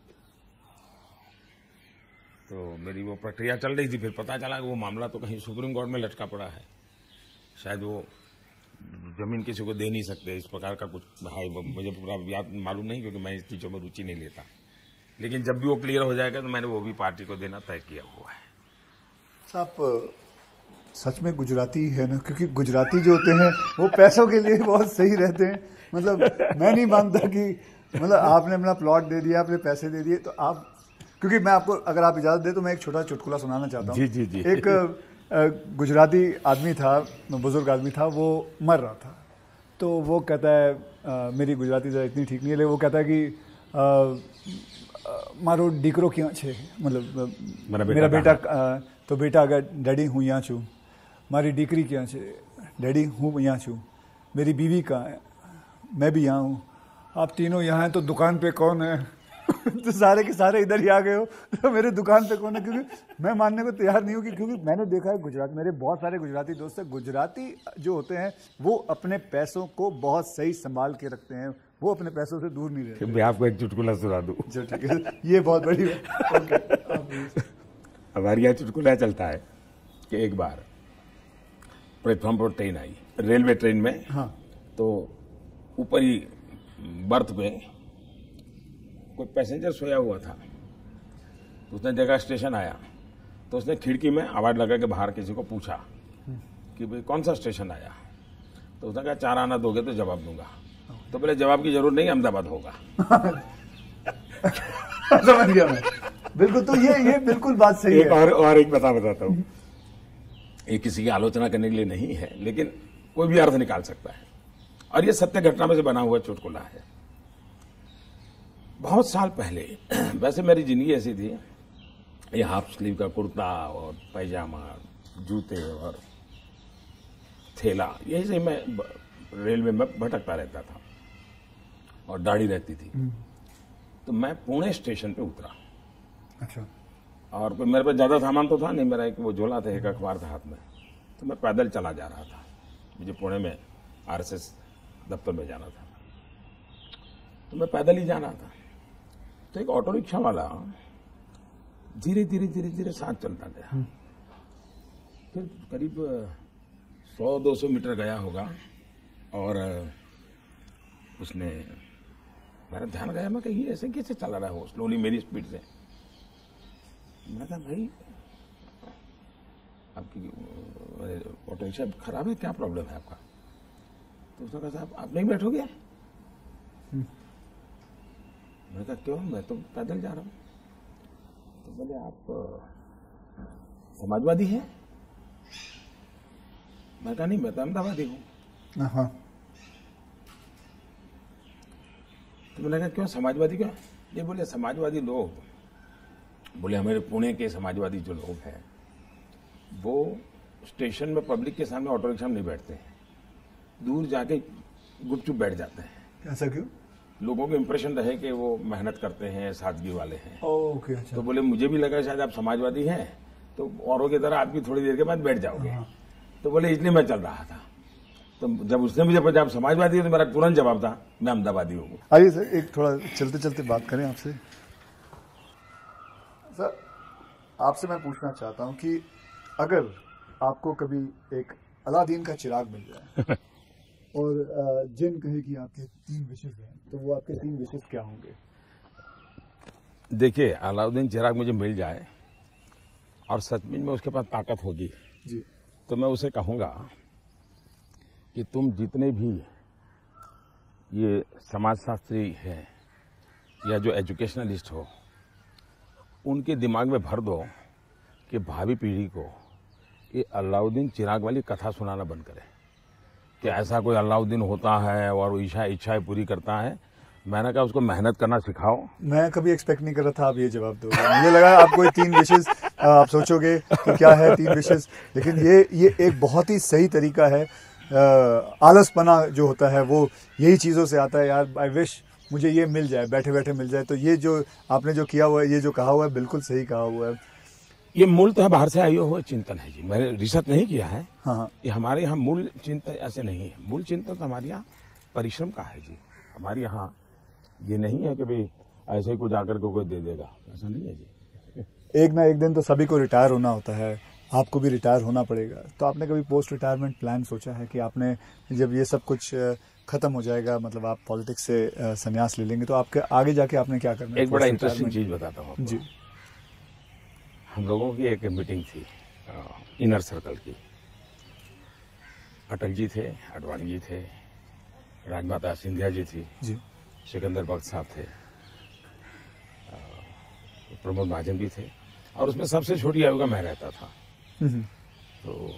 तो मेरी वो प्रक्रिया चल रही थी। फिर पता चला कि वो मामला तो कहीं सुप्रीम कोर्ट में लटका पड़ा है, शायद वो जमीन किसी को दे नहीं सकते, इस प्रकार का कुछ है। मुझे पूरा याद मालूम नहीं क्योंकि मैं इस चीज़ों में रुचि नहीं लेता। लेकिन जब भी वो क्लियर हो जाएगा तो मैंने वो भी पार्टी को देना तय किया हुआ है। साहब सच में गुजराती है ना, क्योंकि गुजराती जो होते हैं वो पैसों के लिए बहुत सही रहते हैं। मतलब मैं नहीं मानता कि मतलब आपने अपना प्लॉट दे दिया, आपने पैसे दे दिए, तो आप, क्योंकि मैं आपको अगर आप इजाज़त दे तो मैं एक छोटा चुटकुला सुनाना चाहता हूँ। जी जी जी। एक गुजराती आदमी था, बुजुर्ग आदमी था, वो मर रहा था। तो वो कहता है, आ, मेरी गुजराती ज़रा इतनी ठीक नहीं है, लेकिन वो कहता है कि आ, आ, मारो डीकरो क्यों छे, मतलब मेरा बेटा, आ, तो बेटा अगर डैडी हूँ यहाँ छू, मारी डीकरी क्या छे, डैडी हूँ यहाँ छू, मेरी बीवी कहाँ है, मैं भी यहाँ हूँ, आप तीनों यहाँ हैं तो दुकान पे कौन है। तो सारे के सारे इधर ही आ गए हो, तो मेरे दुकान पे कौन है? क्योंकि मैं मानने को तैयार नहीं हूँ कि क्योंकि मैंने देखा है गुजरात, मेरे बहुत सारे गुजराती दोस्त हैं, गुजराती जो होते हैं वो अपने पैसों को बहुत सही संभाल के रखते हैं, वो अपने पैसों से दूर नहीं रहते। मैं आपको एक चुटकुला सुना दूं। चलो ठीक है, ये बहुत बड़ी बात। हमारे यहाँ चुटकुला चलता है कि एक बार प्लेटफॉर्म पर ट्रेन आई, रेलवे ट्रेन में। हाँ। तो ऊपर ही बर्थ पे कोई पैसेंजर सोया हुआ था, तो उसने देखा स्टेशन आया, तो उसने खिड़की में आवाज लगा के बाहर किसी को पूछा कि भाई कौन सा स्टेशन आया, तो उसने कहा चार आना दोगे तो जवाब दूंगा। तो पहले जवाब की जरूरत नहीं, अहमदाबाद होगा। समझ गया मैं, बिल्कुल। तो ये ये बिल्कुल बात सही एक है। और और एक बता बताता हूँ, ये किसी की आलोचना करने के लिए नहीं है, लेकिन कोई भी अर्थ निकाल सकता है, और ये सत्य घटना में से बना हुआ चुटकुला है। बहुत साल पहले, वैसे मेरी जिंदगी ऐसी थी, ये हाफ स्लीव का कुर्ता और पैजामा, जूते और थैला, यही से मैं रेलवे में भटकता रहता था और दाढ़ी रहती थी। तो मैं पुणे स्टेशन पे उतरा। अच्छा। और कोई मेरे पास ज्यादा सामान तो था नहीं, मेरा एक वो झोला था, एक अखबार था हाथ में। तो मैं पैदल चला जा रहा था, मुझे पुणे में आरएसएस दफ्तर में जाना था, तो मैं पैदल ही जाना था। तो एक ऑटो रिक्शा वाला धीरे धीरे धीरे धीरे साथ चलता गया। फिर करीब सौ दो सौ मीटर गया होगा, और उसने, मेरा ध्यान गया, मैं कहीं ऐसे कैसे चला रहा हो स्लोली मेरी स्पीड से। मैं कहा भाई आपकी ऑटो रिक्शा खराब है, क्या प्रॉब्लम है आपका? तो उसने कहा साहब आप नहीं बैठोगे? मैंने कहा क्यों, मैं तो पैदल जा रहा हूँ। तो बोले आप समाजवादी हैं? मैं कहा नहीं, मैं तो अहमदाबादी हूँ। हाँ। तो मैंने कहा क्यों समाजवादी क्यों? ये बोले समाजवादी लोग, बोले हमारे पुणे के समाजवादी जो लोग हैं वो स्टेशन में पब्लिक के सामने ऑटो रिक्शा में नहीं बैठते हैं, दूर जाके गुपचुप बैठ जाते हैं। ऐसा क्यों? लोगों को इंप्रेशन रहे कि वो मेहनत करते हैं, सादगी वाले हैं। ओके, अच्छा। तो बोले मुझे भी लगा शायद आप समाजवादी हैं, तो औरों की तरह आप भी थोड़ी देर के बाद बैठ जाओगे। हाँ। तो बोले इसलिए मैं चल रहा था। तो जब उसने मुझे पूछा आप समाजवादी हो, तो मेरा तुरंत जवाब था मैं अहमदाबादी हूँ। आइए सर, एक थोड़ा चलते चलते बात करें आपसे। सर, आपसे मैं पूछना चाहता हूँ कि अगर आपको कभी एक अलादीन का चिराग मिल जाए और जिन कहे कि आपके तीन विशेष हैं, तो वो आपके तीन विशेष क्या होंगे? देखिए, अलाउद्दीन चिराग मुझे मिल जाए और सचमुच में उसके पास ताकत होगी जी, तो मैं उसे कहूँगा कि तुम जितने भी ये समाजशास्त्री हैं या जो एजुकेशनलिस्ट हो, उनके दिमाग में भर दो कि भावी पीढ़ी को ये अलाउद्दीन चिराग वाली कथा सुनाना बंद करें कि ऐसा कोई अलाउद्दीन होता है और वो इच्छा इच्छाएं पूरी करता है। मैंने कहा उसको मेहनत करना सिखाओ। मैं कभी एक्सपेक्ट नहीं कर रहा था आप ये जवाब दोगे। मुझे लगा आपको ये तीन विशेष आप सोचोगे कि क्या है तीन विशेष, लेकिन ये ये एक बहुत ही सही तरीका है। आलसपना जो होता है वो यही चीज़ों से आता है। यार आई विश मुझे ये मिल जाए, बैठे बैठे मिल जाए। तो ये जो आपने जो किया हुआ है, ये जो कहा हुआ है, बिल्कुल सही कहा हुआ है। ये मूलतः बाहर से आया हुआ चिंतन है जी, मैंने रिसर्च नहीं किया है। हाँ, ये हमारे यहाँ मूल चिंतन ऐसे नहीं है। मूल चिंतन तो हमारे यहाँ परिश्रम का है जी। हमारे यहाँ ये नहीं है कि भाई ऐसे ही कुछ आकर के कोई दे देगा, ऐसा नहीं है जी। एक ना एक दिन तो सभी को रिटायर होना होता है, आपको भी रिटायर होना पड़ेगा। तो आपने कभी पोस्ट रिटायरमेंट प्लान सोचा है कि आपने जब ये सब कुछ खत्म हो जाएगा, मतलब आप पॉलिटिक्स से संन्यास ले लेंगे, तो आपके आगे जाके आपने क्या करना है? एक बड़ा इंटरेस्टिंग चीज बताता हूँ जी। हम लोगों की एक मीटिंग थी इनर सर्कल की। अटल जी थे, अडवाणी जी थे, राजमाता सिंधिया जी थी जी, सिकंदर बख्श साहब थे, प्रमोद महाजन भी थे, और उसमें सबसे छोटी आयु का मैं रहता था। तो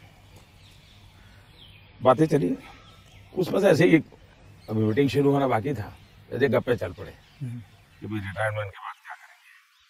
बातें चली, उसमें से ऐसे ही अभी मीटिंग शुरू होना बाकी था, ऐसे गप्पे चल पड़े कि भाई रिटायरमेंट के बाद क्या करेंगे।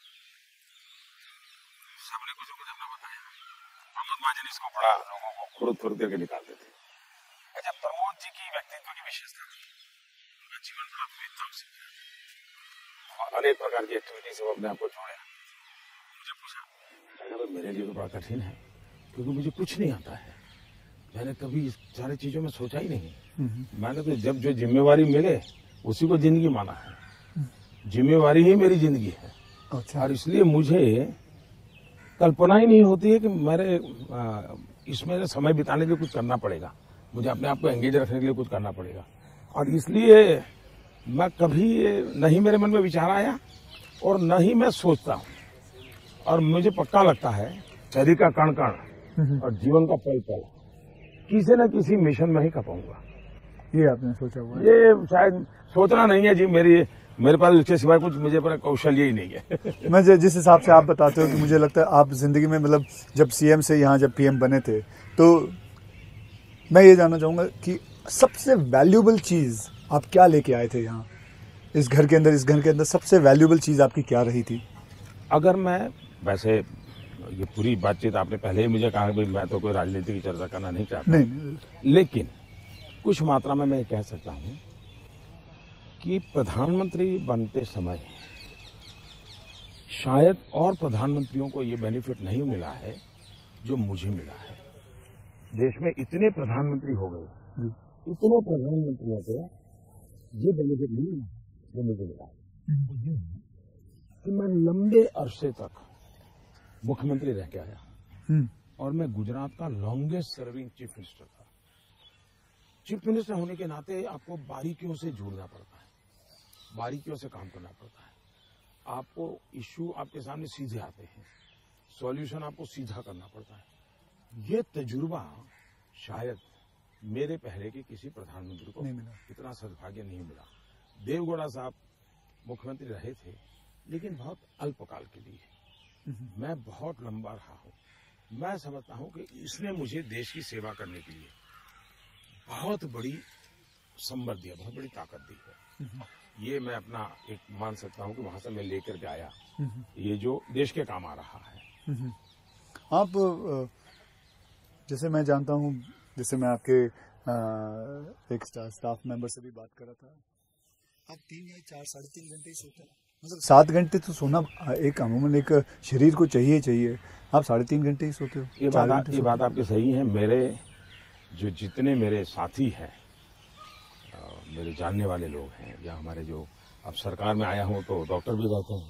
सबने कुछ कुछ अपना बताया। प्रमोद महाजन इसको बड़ा लोगों को खुरुद खुरुद करके निकालते थे। अच्छा, प्रमोद जी की व्यक्तित्व की विशेषता थी, उनका जीवन बड़ा विविधताओं से भरा था। अनेक प्रकार की एक्टिविटी से वो अपने आप को जोड़े। मुझे पूछा, अगर मेरे लिए तो बड़ा कठिन है क्योंकि मुझे कुछ नहीं आता है, मैंने कभी इस सारी चीजों में सोचा ही नहीं। मैंने तो जब जो जिम्मेवारी मिले उसी को जिंदगी माना है, जिम्मेवारी ही मेरी जिंदगी है। अच्छा। और इसलिए मुझे कल्पना ही नहीं होती है कि मेरे इसमें समय बिताने के लिए कुछ करना पड़ेगा, मुझे अपने आप को एंगेज रखने के लिए कुछ करना पड़ेगा। और इसलिए मैं कभी नहीं मेरे मन में विचार आया और न ही मैं सोचता हूँ, और मुझे पक्का लगता है शरीर का कण कण और जीवन का पल पल किसी न किसी मिशन में ही खपाऊंगा। ये आपने सोचा हुआ है? ये शायद सोचना नहीं है जी, मेरी मेरे पास इसके सिवाय कुछ मुझे पर कौशल ही नहीं है। मैं जिस हिसाब से आप बताते हो कि मुझे लगता है आप जिंदगी में मतलब जब सीएम से यहाँ जब पीएम बने थे, तो मैं ये जानना चाहूंगा कि सबसे वैल्यूएबल चीज आप क्या लेके आए थे यहाँ इस घर के अंदर? इस घर के अंदर सबसे वैल्यूएबल चीज आपकी क्या रही थी? अगर मैं वैसे ये पूरी बातचीत आपने पहले ही मुझे कहा कि मैं तो कोई राजनीति की चर्चा करना नहीं चाहता, नहीं, लेकिन कुछ मात्रा में मैं कह सकता हूँ कि प्रधानमंत्री बनते समय शायद और प्रधानमंत्रियों को ये बेनिफिट नहीं मिला है जो मुझे मिला है। देश में इतने प्रधानमंत्री हो गए, इतने प्रधानमंत्रियों को ये बेनिफिट नहीं मिला जो मुझे मिला कि मैं लंबे अरसे तक मुख्यमंत्री रह के आया और मैं गुजरात का लॉन्गेस्ट सर्विंग चीफ मिनिस्टर था। चीफ मिनिस्टर होने के नाते आपको बारीकियों से जुड़ना पड़ता है, बारीकियों से काम करना पड़ता है। आपको इश्यू आपके सामने सीधे आते हैं, सॉल्यूशन आपको सीधा करना पड़ता है। ये तजुर्बा शायद मेरे पहले के किसी प्रधानमंत्री को नहीं मिला, इतना सद्भाग्य नहीं मिला। देवगौड़ा साहब मुख्यमंत्री रहे थे, लेकिन बहुत अल्पकाल के लिए। मैं बहुत लंबा रहा हूं। मैं समझता हूं कि इसने मुझे देश की सेवा करने के लिए बहुत बड़ी संबल दिया, बहुत बड़ी ताकत दी है। ये मैं अपना एक मान सकता हूं कि वहां से मैं लेकर के आया, ये जो देश के काम आ रहा है। आप जैसे मैं जानता हूं, जैसे मैं आपके एक स्टाफ मेंबर से भी बात कर रहा था, आप तीन या चार साढ़े तीन घंटे ही सोते हैं, मतलब सात घंटे तो सोना एक अमूमन एक शरीर को चाहिए चाहिए आप साढ़े तीन घंटे ही सोते हो। ये बात ये बात आपकी सही है। मेरे जो जितने मेरे साथी हैं, मेरे जानने वाले लोग हैं, या हमारे जो अब सरकार में आया हूं तो डॉक्टर भी रहते हैं,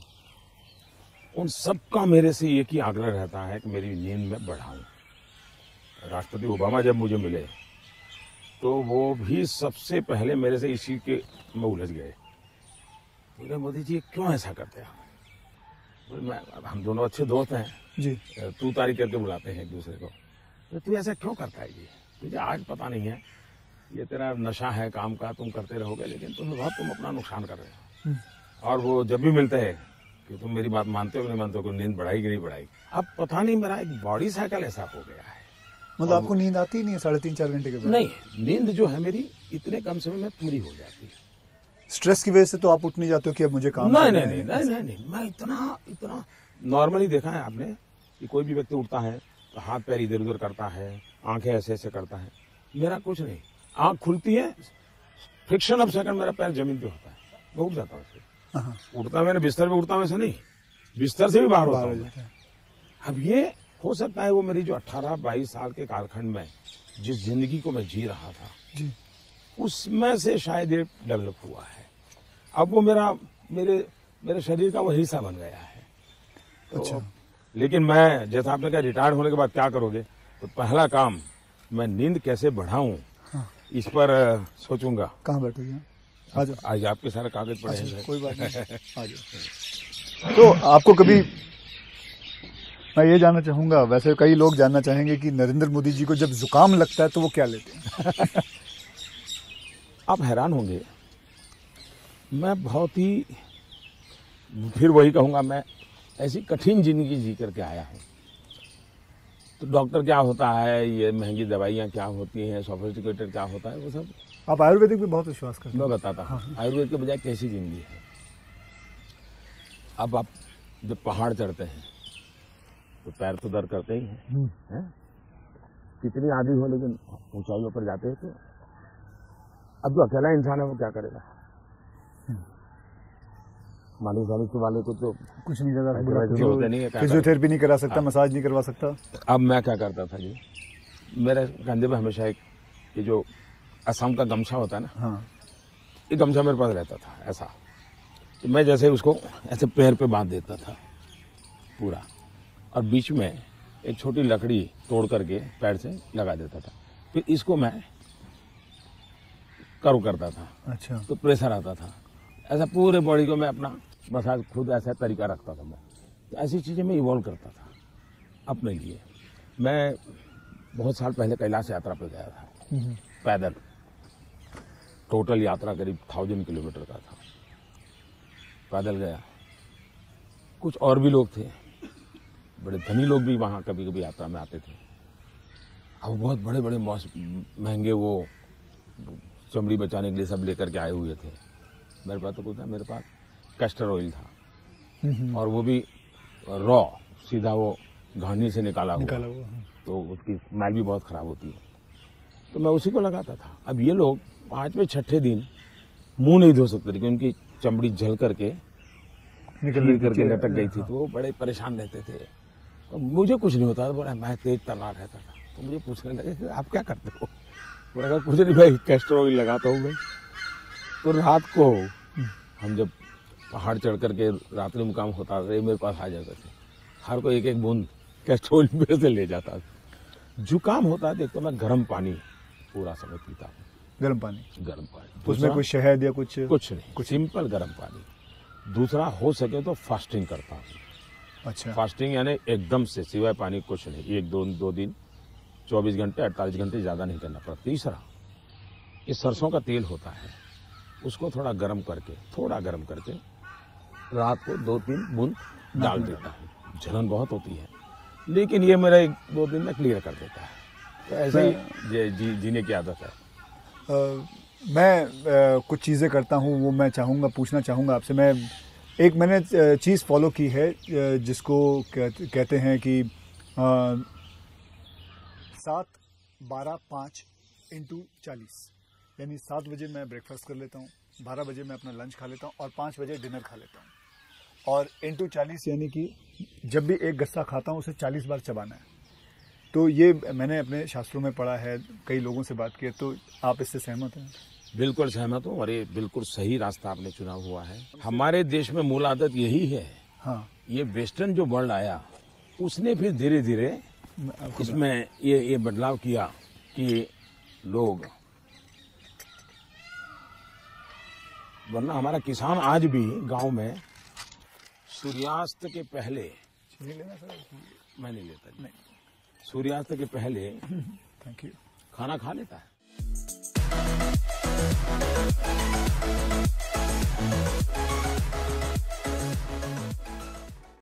उन सबका मेरे से एक ही आग्रह रहता है कि मेरी नींद में बढ़ाऊं। राष्ट्रपति ओबामा जब मुझे मिले तो वो भी सबसे पहले मेरे से इसी के में उलझ गए। बोले मोदी जी क्यों ऐसा करते हैं? मैं हम दोनों अच्छे दोस्त हैं जी, तू तारी करके बुलाते हैं एक दूसरे को। तो तू ऐसा क्यों करता है जी? तुझे आज पता नहीं है, ये तेरा नशा है काम का, तुम करते रहोगे, लेकिन तुम्हें बहुत तुम अपना नुकसान कर रहे हो। और वो जब भी मिलते हैं कि तुम मेरी बात मानते हो नहीं मानते हो, कोई नींद बढ़ाई कि नहीं बढ़ाई। अब पता नहीं मेरा एक बॉडी साइकिल ऐसा हो गया है। मतलब आपको नींद आती नहीं है साढ़े तीन चार घंटे के बाद? नहीं, नींद जो है मेरी इतने कम समय में पूरी हो जाती है। स्ट्रेस की वजह से तो आप उठ नहीं जाते हो कि अब मुझे काम नहीं नहीं नहीं नहीं नहीं नहीं मैं इतना इतना नॉर्मली देखा है आपने कि कोई भी व्यक्ति उठता है तो हाथ पैर इधर उधर करता है, आंखें ऐसे ऐसे करता है। मेरा कुछ नहीं, आंख खुलती है, फ्रिक्शन ऑफ सेकंड मेरा पैर जमीन पे होता है, मैं उठ जाता हूँ। उठता मैंने बिस्तर पे उठता हूँ वैसे नहीं, बिस्तर से भी बाहर होता हूँ। अब ये हो सकता है वो मेरी जो अठारह बाईस साल के कालखंड में जिस जिंदगी को मैं जी रहा था जी, उसमें से शायद ये डेवलप हुआ है। अब वो मेरा मेरे मेरे शरीर का वो हिस्सा बन गया है। तो, अच्छा। लेकिन मैं जैसा आपने कहा रिटायर होने के बाद क्या करोगे, तो पहला काम मैं नींद कैसे बढ़ाऊं, हाँ। इस पर सोचूंगा। कहाँ बैठोगे? आज आज आपके सारे कागज पड़े हैं। कोई बात नहीं, आ जाओ। तो आपको कभी, मैं ये जानना चाहूंगा, वैसे कई लोग जानना चाहेंगे कि नरेंद्र मोदी जी को जब जुकाम लगता है तो वो क्या लेते हैं? आप हैरान होंगे, मैं बहुत ही, फिर वही कहूंगा, मैं ऐसी कठिन जिंदगी जी करके आया हूं। तो डॉक्टर क्या होता है, ये महंगी दवाइयाँ क्या होती हैं, सोफिस्टिकेटेड क्या होता है, वो सब आप आयुर्वेदिक भी बहुत विश्वास करते हैं। मैं बताता हूँ। हाँ। आयुर्वेद के बजाय कैसी जिंदगी है। अब आप जब पहाड़ चढ़ते हैं तो पैर तो दर्द करते ही हैं, है? कितनी आदि हो लेकिन ऊंचाइयों पर जाते हैं तो अब जो अकेला इंसान है वो क्या करेगा? मालिश वालिश वाले को तो कुछ नहीं करता, ऐसे वैसे तो होते नहीं है, क्या फिजियोथेरेपी नहीं करा सकता, मसाज नहीं करवा सकता। अब मैं क्या करता था जी, मेरे कंधे पे हमेशा एक ये जो असम का गमछा होता है ना, हाँ, ये गमछा मेरे पास रहता था ऐसा, तो मैं जैसे उसको ऐसे पैर पे बांध देता था पूरा, और बीच में एक छोटी लकड़ी तोड़ करके पैर से लगा देता था, फिर इसको मैं कर्व करता था। अच्छा, तो प्रेशर आता था, ऐसा पूरे बॉडी को मैं अपना मसाज खुद ऐसा तरीका रखता था मैं। तो ऐसी चीज़ें मैं इवॉल्व करता था अपने लिए। मैं बहुत साल पहले कैलाश यात्रा पे गया था पैदल, टोटल यात्रा करीब थाउजेंड किलोमीटर का था, पैदल गया। कुछ और भी लोग थे, बड़े धनी लोग भी वहाँ कभी कभी यात्रा में आते थे। अब बहुत बड़े बड़े महंगे वो चमड़ी बचाने के लिए सब लेकर के आए हुए थे। मेरे पास तो कुछ था, मेरे पास कैस्टर ऑयल था, और वो भी रॉ, सीधा वो घानी से निकाला हुआ, निकाला हुआ, हाँ। तो उसकी स्मेल भी बहुत खराब होती है, तो मैं उसी को लगाता था। अब ये लोग पाँचवें छठे दिन मुंह नहीं धो सकते थे क्योंकि उनकी चमड़ी जल करके निकल करके लटक गई थी, तो वो बड़े परेशान रहते थे। तो मुझे कुछ नहीं होता था, बोला मैं तेज तर्रार रहता था। तो मुझे पूछने लगे कि आप क्या करते हो? मैंने कहा कुछ नहीं भाई, कैस्टर ऑयल लगाता हूँ मैं। तो रात को हम जब पहाड़ चढ़ करके रात्रि मुकाम होता था, ये मेरे पास आ जाते थे, हर को एक एक बूंद कैस्टर ऑयल मेरे से ले जाता था। जुकाम होता है तो मैं गर्म पानी पूरा समय पीता हूँ, गर्म पानी, गर्म पानी, उसमें कुछ शहद या कुछ कुछ नहीं, कुछ सिंपल गर्म पानी। दूसरा, हो सके तो फास्टिंग करता हूँ। अच्छा, फास्टिंग यानी एकदम से सिवाय पानी कुछ नहीं, एक दो दो दिन चौबीस घंटे अड़तालीस घंटे ज़्यादा नहीं करना पड़ता। तीसरा, ये सरसों का तेल होता है, उसको थोड़ा गर्म करके थोड़ा गर्म करके रात को दो तीन बूंद डाल देता हूँ। जलन बहुत होती है, लेकिन ये मेरा एक दो दिन में क्लियर कर देता है। तो ऐसे ही जी, जीने की आदत है। आ, मैं आ, कुछ चीज़ें करता हूँ, वो मैं चाहूँगा पूछना चाहूँगा आपसे। मैं एक मैंने चीज़ फॉलो की है जिसको कहते, कहते हैं कि आ, सात बारह पाँच इंटू चालीस, यानी सात बजे मैं ब्रेकफास्ट कर लेता हूँ, बारह बजे मैं अपना लंच खा लेता हूँ और पाँच बजे डिनर खा लेता हूँ। और इंटू चालीस यानी कि जब भी एक गस्सा खाता हूँ उसे चालीस बार चबाना है। तो ये मैंने अपने शास्त्रों में पढ़ा है, कई लोगों से बात की है, तो आप इससे सहमत हैं? बिल्कुल सहमत हूँ, और ये बिल्कुल सही रास्ता आपने चुना हुआ है। हमारे देश में मूल आदत यही है। हाँ, ये वेस्टर्न जो वर्ल्ड आया, उसने फिर धीरे धीरे इसमें ये ये बदलाव किया कि लोग, वरना हमारा किसान आज भी गांव में सूर्यास्त के पहले, मैं नहीं लेता नहीं, सूर्यास्त के पहले थैंक यू, खाना खा लेता है।